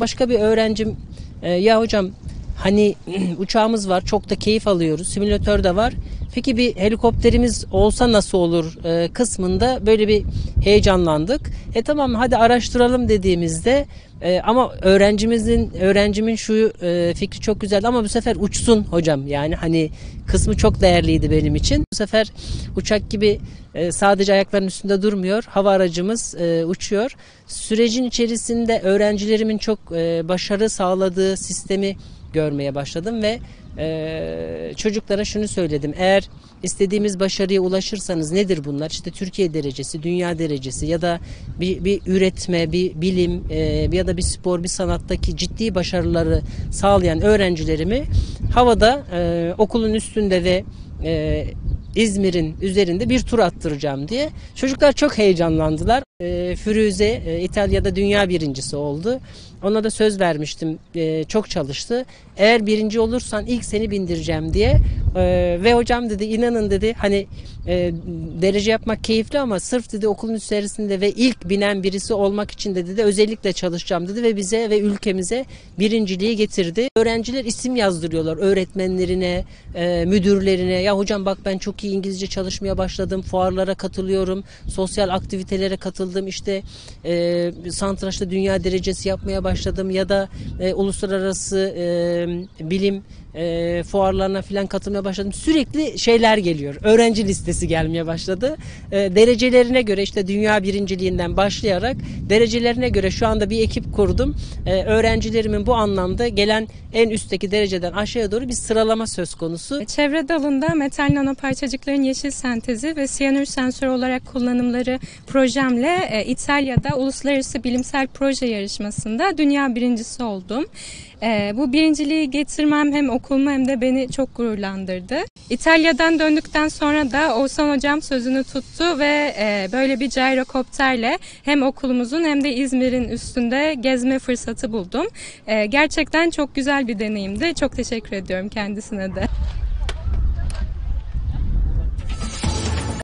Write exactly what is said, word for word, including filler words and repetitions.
Başka bir öğrencim e, ya hocam hani uçağımız var, çok da keyif alıyoruz, simülatör de var. Peki bir helikopterimiz olsa nasıl olur e, kısmında böyle bir heyecanlandık. E tamam hadi araştıralım dediğimizde e, ama öğrencimizin öğrencimin şu e, fikri çok güzeldi ama bu sefer uçsun hocam. Yani hani kısmı çok değerliydi benim için. Bu sefer uçak gibi e, sadece ayaklarının üstünde durmuyor. Hava aracımız e, uçuyor. Sürecin içerisinde öğrencilerimin çok e, başarı sağladığı sistemi görmeye başladım ve e, çocuklara şunu söyledim. Eğer istediğimiz başarıya ulaşırsanız nedir bunlar? İşte Türkiye derecesi, dünya derecesi ya da bir, bir üretme, bir bilim e, ya da bir spor, bir sanattaki ciddi başarıları sağlayan öğrencilerimi havada e, okulun üstünde ve e, İzmir'in üzerinde bir tur attıracağım diye. Çocuklar çok heyecanlandılar. E, Firuze e, İtalya'da dünya birincisi oldu. Ona da söz vermiştim. E, çok çalıştı. Eğer birinci olursan ilk seni bindireceğim diye. E, ve hocam dedi inanın dedi hani e, derece yapmak keyifli ama sırf dedi okulun içerisinde ve ilk binen birisi olmak için de dedi özellikle çalışacağım dedi ve bize ve ülkemize birinciliği getirdi. Öğrenciler isim yazdırıyorlar öğretmenlerine, e, müdürlerine. Ya hocam bak ben çok iyi İngilizce çalışmaya başladım. Fuarlara katılıyorum. Sosyal aktivitelere katıldım. İşte e, satrançta dünya derecesi yapmaya başladım ya da e, uluslararası e, bilim e, fuarlarına falan katılmaya başladım. Sürekli şeyler geliyor. Öğrenci listesi gelmeye başladı. E, derecelerine göre işte dünya birinciliğinden başlayarak derecelerine göre şu anda bir ekip kurdum. E, öğrencilerimin bu anlamda gelen en üstteki dereceden aşağıya doğru bir sıralama söz konusu. Çevre dalında metal nanoparçacıkların yeşil sentezi ve siyanür sensörü olarak kullanımları projemle e, İtalya'da uluslararası bilimsel proje yarışmasında dünya birincisi oldum. E, bu birinciliği getirmem hem okulumu hem de beni çok gururlandırdı. İtalya'dan döndükten sonra da Oğuzhan hocam sözünü tuttu ve e, böyle bir gyrokopterle hem okulumuzun hem de İzmir'in üstünde gezme fırsatı buldum. E, gerçekten çok güzel bir deneyimdi. Çok teşekkür ediyorum kendisine de.